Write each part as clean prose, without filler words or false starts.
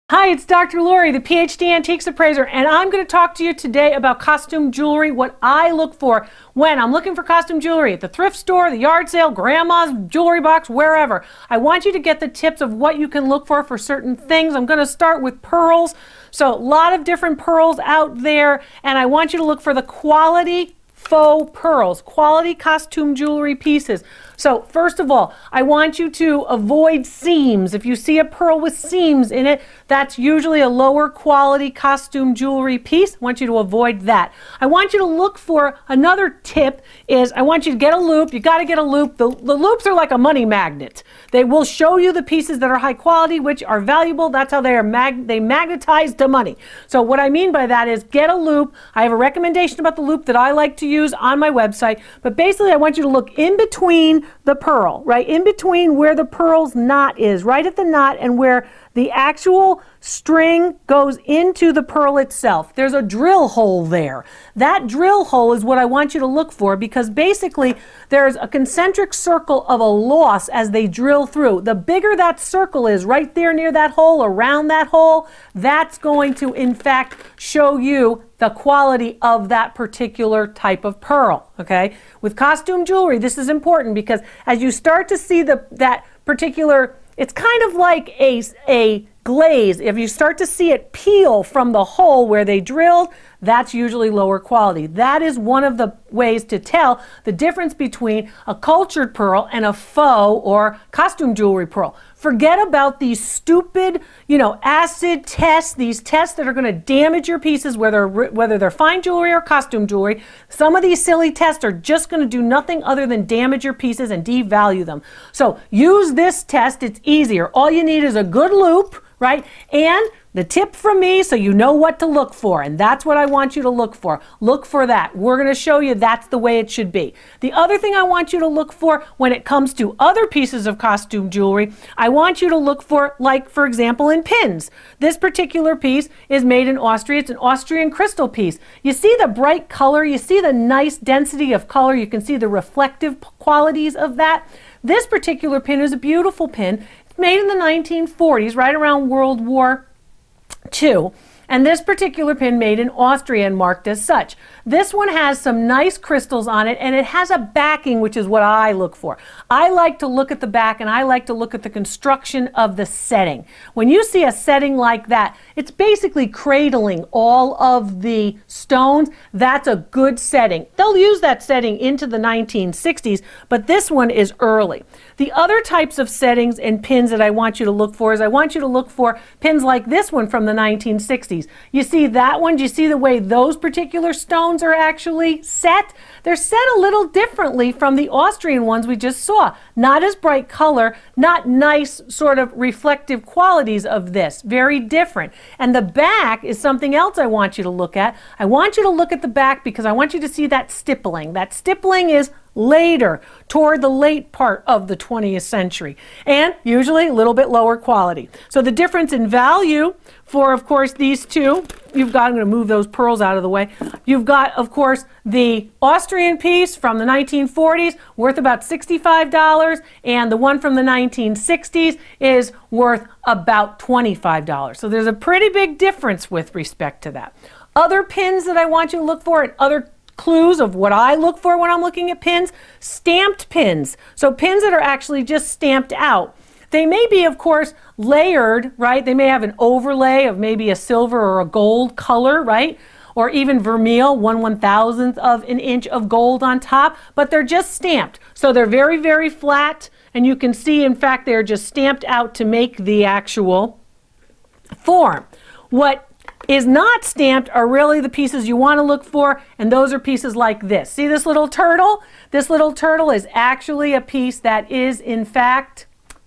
Hi, it's Dr. Lori, the Ph.D. Antiques Appraiser, and I'm going to talk to you today about costume jewelry, what I look for when I'm looking for costume jewelry at the thrift store, the yard sale, grandma's jewelry box, wherever. I want you to get the tips of what you can look for certain things. I'm going to start with pearls. So a lot of different pearls out there, and I want you to look for the quality faux pearls, quality costume jewelry pieces. So first of all, I want you to avoid seams. If you see a pearl with seams in it, that's usually a lower quality costume jewelry piece. I want you to avoid that. I want you to look for another tip is I want you to get a loupe. You got to get a loupe. The loupes are like a money magnet. They will show you the pieces that are high quality, which are valuable. That's how they magnetize to money. So what I mean by that is get a loupe. I have a recommendation about the loupe that I like to use on my website, but basically I want you to look in between the pearl, right in between where the pearl's knot is, right at the knot and where the actual string goes into the pearl itself. There's a drill hole there. That drill hole is what I want you to look for, because basically there's a concentric circle of a loss as they drill through. The bigger that circle is right there near that hole, around that hole, that's going to in fact show you the quality of that particular type of pearl, okay? With costume jewelry, this is important because as you start to see that particular, it's kind of like a glaze. If you start to see it peel from the hole where they drilled, that's usually lower quality. That is one of the ways to tell the difference between a cultured pearl and a faux or costume jewelry pearl. Forget about these stupid, acid tests, these tests that are going to damage your pieces, whether they're fine jewelry or costume jewelry. Some of these silly tests are just going to do nothing other than damage your pieces and devalue them. So use this test. It's easier. All you need is a good loupe, right? And the tip from me so you know what to look for, and that's what I want you to look for. Look for that. We're going to show you that's the way it should be. The other thing I want you to look for when it comes to other pieces of costume jewelry, I want you to look for, like, for example, in pins. This particular piece is made in Austria. It's an Austrian crystal piece. You see the bright color? You see the nice density of color? You can see the reflective qualities of that. This particular pin is a beautiful pin. It's made in the 1940s, right around World War II, and this particular pin made in Austria and marked as such. This one has some nice crystals on it, and it has a backing, which is what I look for. I like to look at the back, and I like to look at the construction of the setting. When you see a setting like that, it's basically cradling all of the stones. That's a good setting. They'll use that setting into the 1960s, but this one is early. The other types of settings and pins that I want you to look for is I want you to look for pins like this one from the 1960s. You see that one? Do you see the way those particular stones are actually set? They're set a little differently from the Austrian ones we just saw. Not as bright color, not nice sort of reflective qualities of this. Very different. And the back is something else I want you to look at. I want you to look at the back because I want you to see that stippling. That stippling is later, toward the late part of the 20th century, and usually a little bit lower quality. So the difference in value for, of course, these two, you've got, I'm going to move those pearls out of the way. You've got, of course, the Austrian piece from the 1940s worth about $65, and the one from the 1960s is worth about $25. So there's a pretty big difference with respect to that. Other pins that I want you to look for and other clues of what I look for when I'm looking at pins, stamped pins. So pins that are actually just stamped out. They may be, of course, layered, right? They may have an overlay of maybe a silver or a gold color, right? Or even vermeil, 1/1000th of an inch of gold on top, but they're just stamped. So they're very, very flat, and you can see, in fact, they're just stamped out to make the actual form. What is not stamped are really the pieces you want to look for, and those are pieces like this. See this little turtle? This little turtle is actually a piece that is, in fact,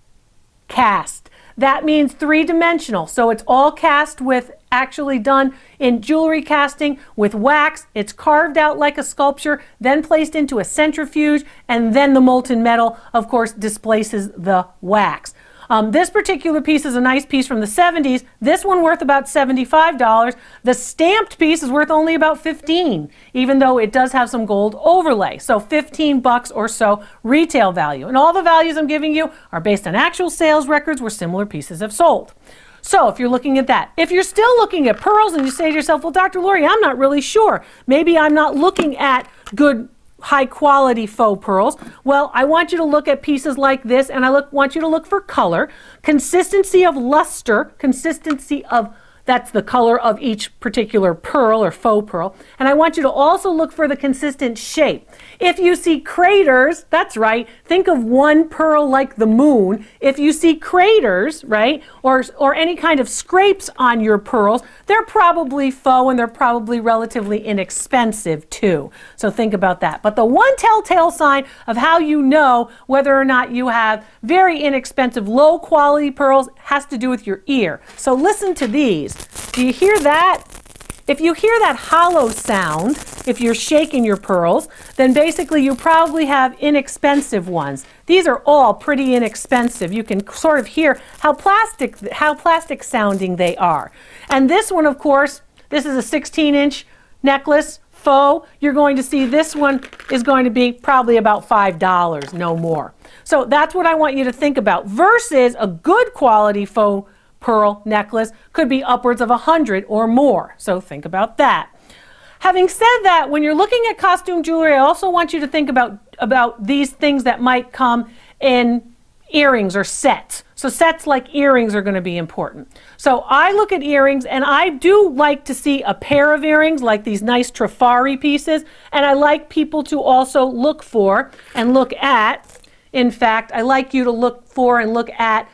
cast. That means three-dimensional, so it's all cast with, actually done in jewelry casting with wax. It's carved out like a sculpture, then placed into a centrifuge, and then the molten metal, of course, displaces the wax. This particular piece is a nice piece from the 70s. This one worth about $75. The stamped piece is worth only about $15, even though it does have some gold overlay. So $15 or so retail value. And all the values I'm giving you are based on actual sales records where similar pieces have sold. So if you're looking at that, if you're still looking at pearls and you say to yourself, well, Dr. Lori, I'm not really sure. Maybe I'm not looking at good high quality faux pearls. Well, I want you to look at pieces like this, and I want you to look for color, consistency of luster, consistency of that's the color of each particular pearl or faux pearl. And I want you to also look for the consistent shape. If you see craters, that's right, think of one pearl like the moon. If you see craters, right, or any kind of scrapes on your pearls, they're probably faux and they're probably relatively inexpensive too. So think about that. But the one telltale sign of how you know whether or not you have very inexpensive, low quality pearls has to do with your ear. So listen to these. Do you hear that? If you hear that hollow sound, if you're shaking your pearls, then basically you probably have inexpensive ones. These are all pretty inexpensive. You can sort of hear how plastic sounding they are. And this one, of course, this is a 16-inch necklace, faux. You're going to see this one is going to be probably about $5, no more. So that's what I want you to think about, versus a good quality faux pearl necklace could be upwards of $100 or more. So think about that. Having said that, when you're looking at costume jewelry, I also want you to think about these things that might come in earrings or sets. So sets like earrings are going to be important. So I look at earrings, and I do like to see a pair of earrings like these nice Trifari pieces, and I like people to also look for and look at, in fact, I like you to look for and look at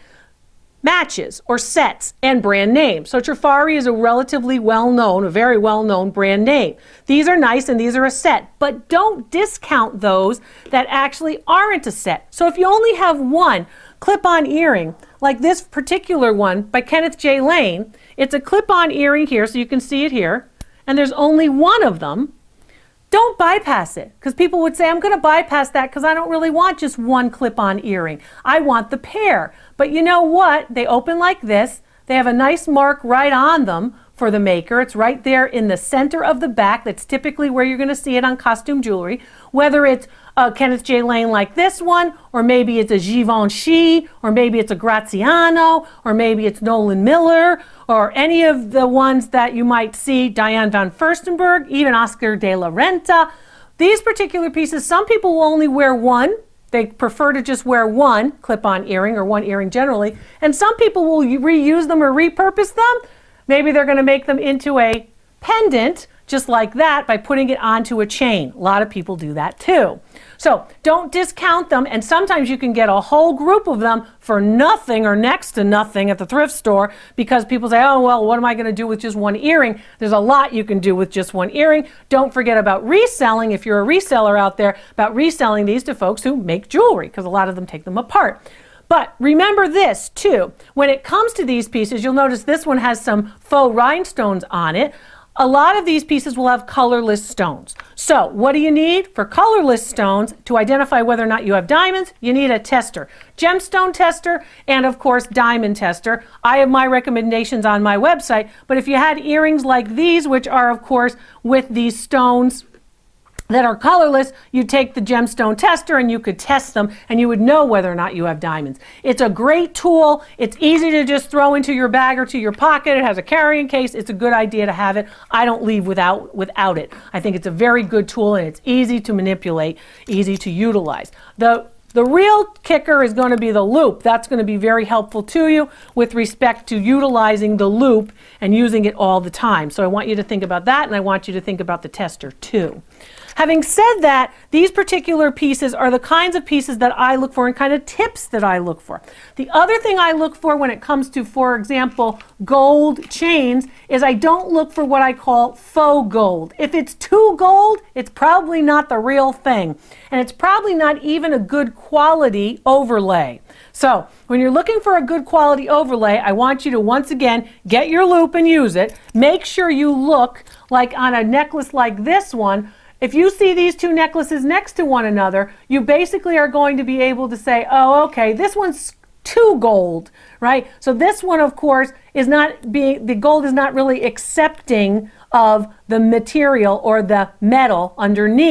matches or sets and brand names. So Trifari is a relatively well-known, a very well-known brand name. These are nice and these are a set, but don't discount those that actually aren't a set. So if you only have one clip-on earring, like this particular one by Kenneth J. Lane, it's a clip-on earring here, so you can see it here, and there's only one of them. Don't bypass it, because people would say, I'm going to bypass that because I don't really want just one clip-on earring. I want the pair. But you know what? They open like this. They have a nice mark right on them for the maker. It's right there in the center of the back. That's typically where you're going to see it on costume jewelry. Whether it's a Kenneth J. Lane like this one, or maybe it's a Givenchy, or maybe it's a Graziano, or maybe it's Nolan Miller, or any of the ones that you might see, Diane von Furstenberg, even Oscar de la Renta. These particular pieces, some people will only wear one. They prefer to just wear one clip-on earring or one earring generally. And some people will reuse them or repurpose them. Maybe they're going to make them into a pendant, just like that, by putting it onto a chain. A lot of people do that too. So don't discount them, and sometimes you can get a whole group of them for nothing or next to nothing at the thrift store, because people say, oh, well, what am I going to do with just one earring? There's a lot you can do with just one earring. Don't forget about reselling, if you're a reseller out there, about reselling these to folks who make jewelry, because a lot of them take them apart. But remember this too, when it comes to these pieces, you'll notice this one has some faux rhinestones on it. A lot of these pieces will have colorless stones. So what do you need for colorless stones to identify whether or not you have diamonds? You need a tester, gemstone tester, and of course diamond tester. I have my recommendations on my website, but if you had earrings like these, which are of course with these stones that are colorless, you take the gemstone tester and you could test them and you would know whether or not you have diamonds. It's a great tool. It's easy to just throw into your bag or to your pocket. It has a carrying case. It's a good idea to have it. I don't leave without it. I think it's a very good tool, and it's easy to manipulate, easy to utilize. The real kicker is going to be the loupe. That's going to be very helpful to you with respect to utilizing the loupe and using it all the time. So I want you to think about that, and I want you to think about the tester too. Having said that, these particular pieces are the kinds of pieces that I look for and kind of tips that I look for. The other thing I look for when it comes to, for example, gold chains is I don't look for what I call faux gold. If it's too gold, it's probably not the real thing. And it's probably not even a good quality overlay. So when you're looking for a good quality overlay, I want you to once again get your loupe and use it. Make sure you look like on a necklace like this one. If you see these two necklaces next to one another, you basically are going to be able to say, oh, okay, this one's too gold, right? So this one, of course, is not being, the gold is not really accepting of the material or the metal underneath.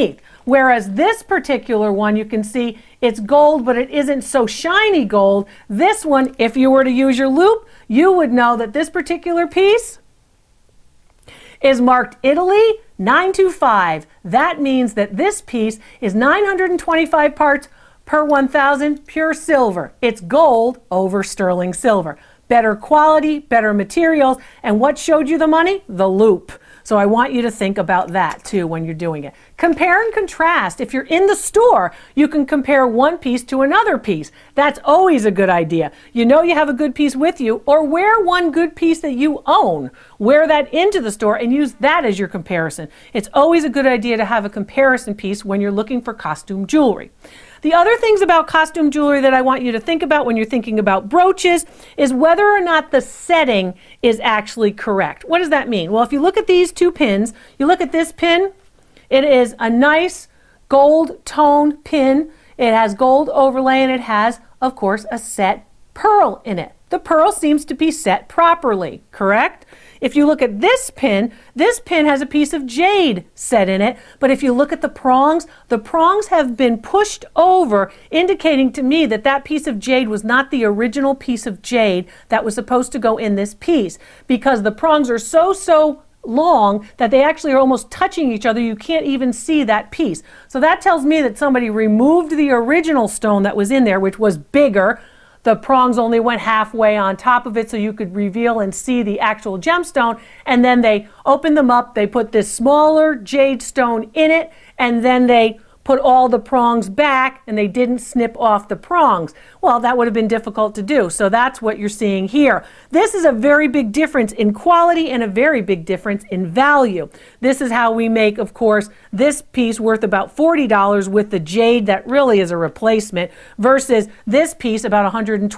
Whereas this particular one, you can see it's gold, but it isn't so shiny gold. This one, if you were to use your loupe, you would know that this particular piece is marked Italy 925. That means that this piece is 925 parts per 1,000 pure silver. It's gold over sterling silver. Better quality, better materials, and what showed you the money? The loupe. So I want you to think about that too when you're doing it. Compare and contrast. If you're in the store, you can compare one piece to another piece. That's always a good idea. You know you have a good piece with you, or wear one good piece that you own. Wear that into the store and use that as your comparison. It's always a good idea to have a comparison piece when you're looking for costume jewelry. The other things about costume jewelry that I want you to think about when you're thinking about brooches is whether or not the setting is actually correct. What does that mean? Well, if you look at these two pins, you look at this pin, it is a nice gold tone pin. It has gold overlay and it has, of course, a set pearl in it. The pearl seems to be set properly, correct? If you look at this pin has a piece of jade set in it, but if you look at the prongs have been pushed over, indicating to me that that piece of jade was not the original piece of jade that was supposed to go in this piece, because the prongs are so long that they actually are almost touching each other. You can't even see that piece. So that tells me that somebody removed the original stone that was in there, which was bigger. The prongs only went halfway on top of it so you could reveal and see the actual gemstone, and then they opened them up, they put this smaller jade stone in it, and then they put all the prongs back and they didn't snip off the prongs. Well, that would have been difficult to do, so that's what you're seeing here. This is a very big difference in quality and a very big difference in value. This is how we make, of course, this piece worth about $40 with the jade that really is a replacement, versus this piece about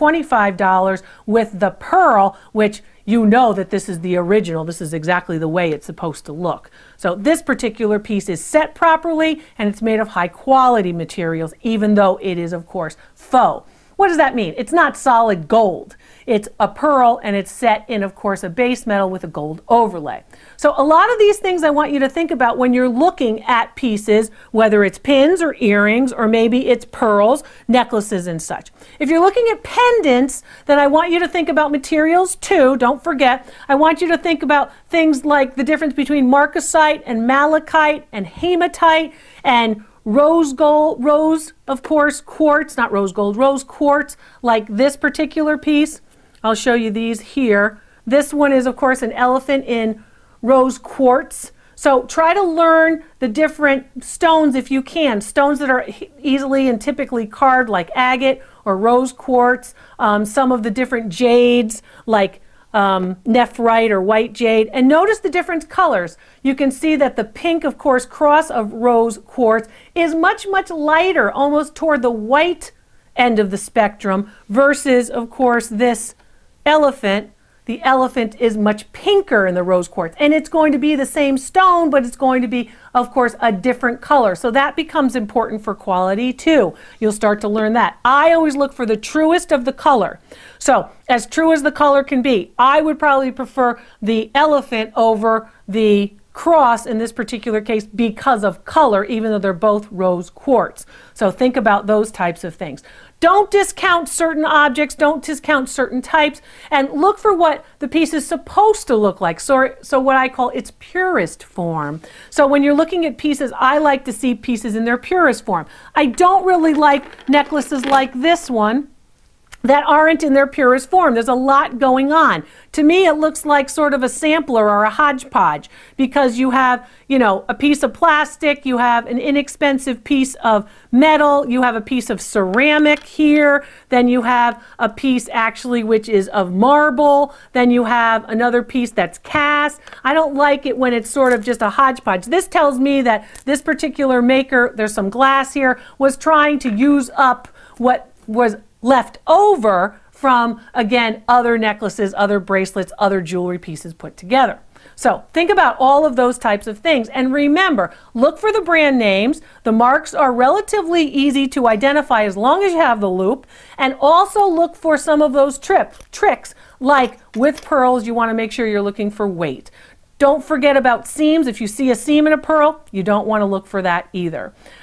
$125 with the pearl, which you know that this is the original. This is exactly the way it's supposed to look. So this particular piece is set properly and it's made of high quality materials, even though it is, of course, faux. What does that mean? It's not solid gold. It's a pearl and it's set in, of course, a base metal with a gold overlay. So a lot of these things I want you to think about when you're looking at pieces, whether it's pins or earrings, or maybe it's pearls, necklaces and such. If you're looking at pendants, then I want you to think about materials too. Don't forget, I want you to think about things like the difference between marcasite and malachite and hematite and rose gold, of course, quartz, not rose gold, rose quartz, like this particular piece. I'll show you these here. This one is, of course, an elephant in rose quartz. So try to learn the different stones if you can. Stones that are easily and typically carved, like agate or rose quartz. Some of the different jades, like nephrite or white jade, and notice the different colors. You can see that the pink, of course, cross of rose quartz is much lighter, almost toward the white end of the spectrum, versus, of course, this elephant. The elephant is much pinker in the rose quartz, and it's going to be the same stone, but it's going to be, of course, a different color. So that becomes important for quality too. You'll start to learn that. I always look for the truest of the color. So as true as the color can be, I would probably prefer the elephant over the cross in this particular case because of color, even though they're both rose quartz. So think about those types of things. Don't discount certain objects, don't discount certain types, and look for what the piece is supposed to look like. So what I call its purest form. So when you're looking at pieces, I like to see pieces in their purest form. I don't really like necklaces like this one that aren't in their purest form. There's a lot going on. To me, it looks like sort of a sampler or a hodgepodge, because you have, you know, a piece of plastic, you have an inexpensive piece of metal, you have a piece of ceramic here, then you have a piece actually which is of marble, then you have another piece that's cast. I don't like it when it's sort of just a hodgepodge. This tells me that this particular maker, there's some glass here, was trying to use up what was left over from, again, other necklaces, other bracelets, other jewelry pieces put together. So think about all of those types of things. And remember, look for the brand names. The marks are relatively easy to identify as long as you have the loupe. And also look for some of those tricks, like with pearls, you want to make sure you're looking for weight. Don't forget about seams. If you see a seam in a pearl, you don't want to look for that either.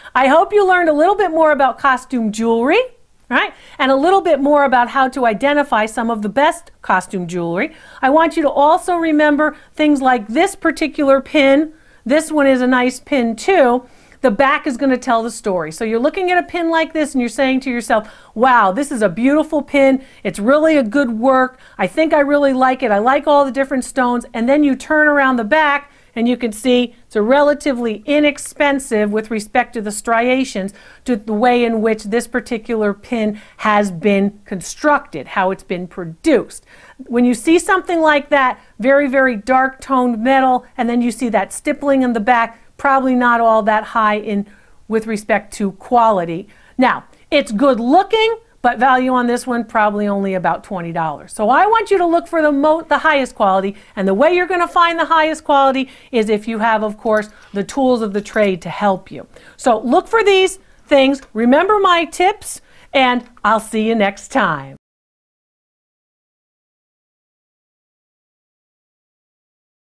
I hope you learned a little bit more about costume jewelry, right? And a little bit more about how to identify some of the best costume jewelry. I want you to also remember things like this particular pin. This one is a nice pin too. The back is going to tell the story. So you're looking at a pin like this and you're saying to yourself, wow, this is a beautiful pin. It's really a good work. I think I really like it. I like all the different stones. And then you turn around the back and you can see it's a relatively inexpensive with respect to the striations, to the way in which this particular pin has been constructed, how it's been produced. When you see something like that, very, very dark toned metal, and then you see that stippling in the back, probably not all that high in with respect to quality. Now, it's good looking, but value on this one probably only about $20. So I want you to look for the highest quality, and the way you're going to find the highest quality is if you have, of course, the tools of the trade to help you. So look for these things, remember my tips, and I'll see you next time.